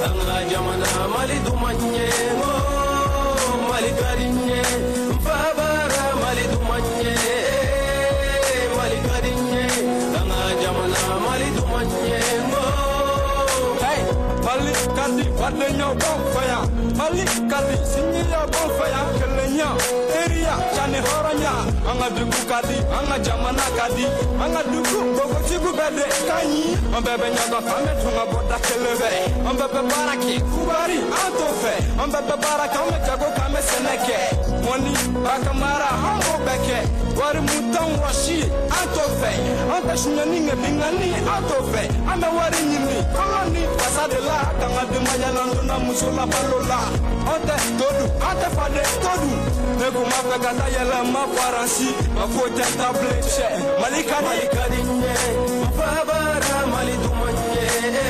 anga jamana mali dumanye mali karinye fabara mali dumanye mali karinye anga jamana mali dumanye hey mali kandi badenya bonfaya mali kandi sinya bonfaya kelenya area chane horanya anga dugu kadi anga jamana kadi anga dugu gogo tigu bede kanyi ambebe nyaga fame tunga boda kelebe ambebe baraki kubari antofe ambebe baraka me jago kame seneke moni bakamara hango beke wari mutan washi antofe anta shunyani ngebingani antofe ame wari nyini koloni pasade la kanga de mayana nduna musula balola ante todu ante fade todu nego mafka kata yela ma faransi ma fota table che malika dinye fabara mali dumanye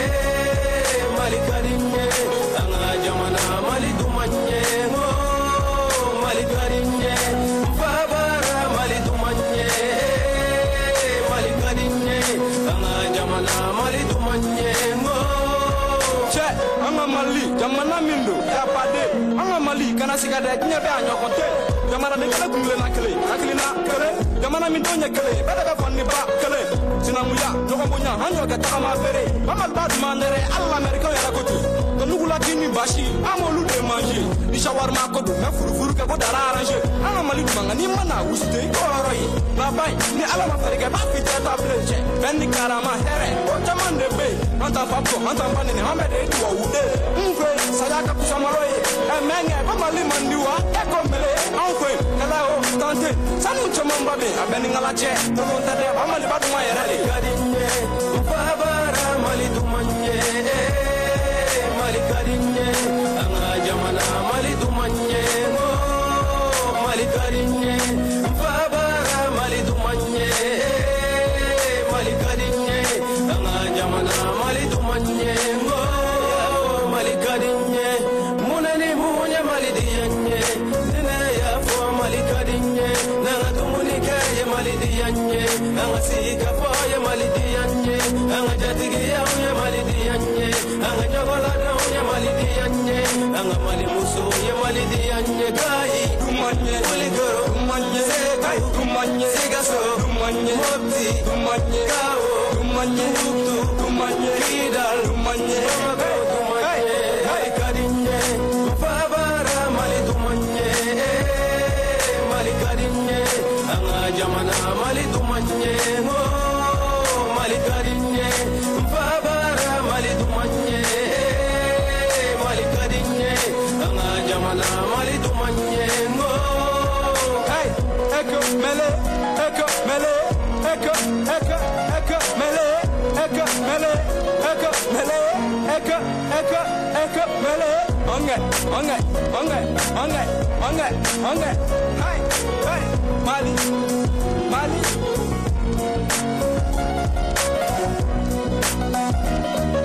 malika dinye anga jamana mali dumanye malika dinye fabara mali dumanye malika dinye anga jamana mali dumanye che anga mali jamana mindo ya pade anga mali kana sigade nyebe anyokote jamana de kala gumle na kele akilina kele jamana mi donya kele bada ka fonni ba kele sinamuya jogo bonya hanyo ka tama bere mama bad manere alla amerika ya kotu to nugula kini bashi amolu de manger di shawarma ko do na furu ka ko dara arrange anga mali manga ni mana uste koroi babai ni ala ma farika ba fita ta bleche bendi karama here o jamande be anta fapko anta bani ni hamede tuwa ude mfe sayaka kusamaloye emenge ba mali mandiwa ekomele anfe kala o tante sanu chomamba be abeni ngalache to ntade ba mali ba duma yere kadinye fabara mali dumanye mali kadinye anga jamana mali dumanye mali kadinye fabara mali dumanye mali kadinye anga jamana mali dumanye mali kadinye munani munye mali dianye nene ya fo mali kadinye nanga tumuni kaye mali dianye nanga sika fo ya mali dianye nanga jatigi ya mali dianye nanga jogola ya mali dianye nanga mali muso ya mali dianye kai dumanye mali goro dumanye kai dumanye sigaso dumanye moti dumanye kawo dumanye tuktu dumanye idal dumanye dumanye mali kadinye fabara mali dumanye mali kadinye anga jamana mali dumanye mali kadinye fabara mali dumanye mali kadinye anga jamana mali dumanye hey eko mele eko mele eko eko eko mele eko mele eko mele eko eko eko mele onge onge onge onge onge onge hey hey mali mali